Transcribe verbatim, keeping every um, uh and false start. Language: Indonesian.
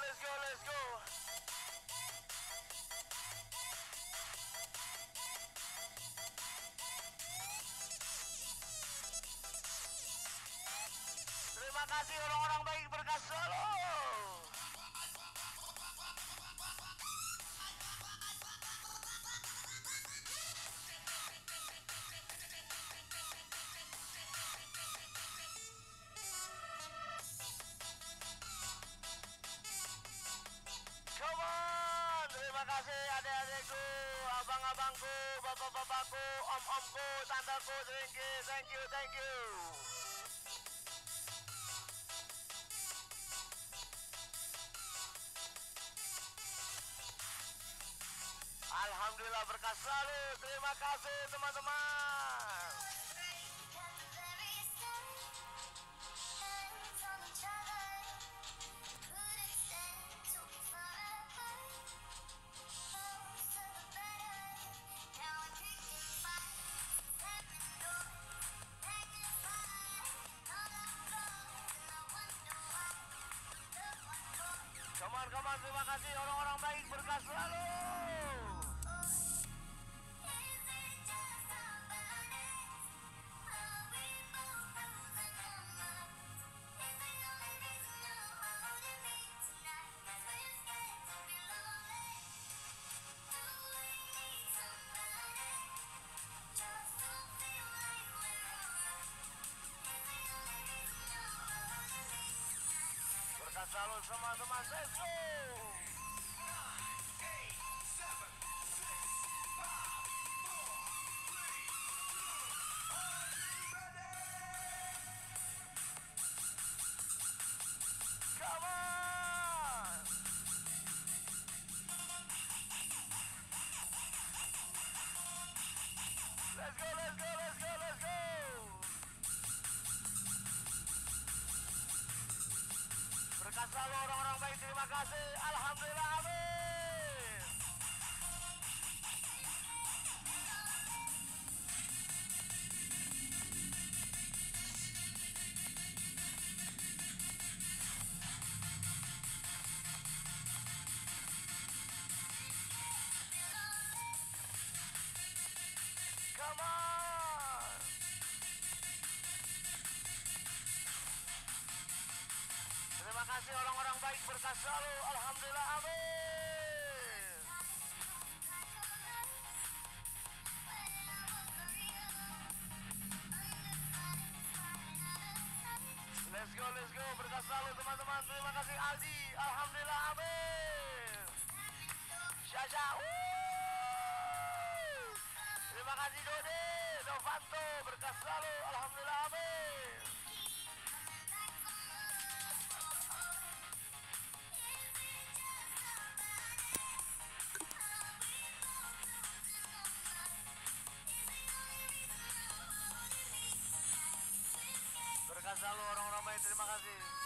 let's go, let's go. Terima kasih orang-orang baik berkas Solo. Come on, terima kasih adik-adikku, abang-abangku, bapak-bapakku, om-omku, tanteku, thank you, thank you, thank you. Alhamdulillah berkah selalu, terima kasih teman-teman. Kawan-kawan, terima kasih orang-orang baik berkah selalu. Berkah selalu teman-teman, let's go. Come on. Let's go, let's go, let's go, let's go. Berkah selalu orang-orang baik, terima kasih. Alhamdulillah, amin. Come on. Terima kasih orang-orang baik, berkah selalu. Alhamdulillah, amin. Let's go, let's go, berkah selalu teman-teman. Terima kasih Aldi, alhamdulillah, amin. Syasha, wuuu. Terima kasih Dode, Novanto, berkah selalu, alhamdulillah, amin. Berkah selalu orang-orang baik, terima kasih.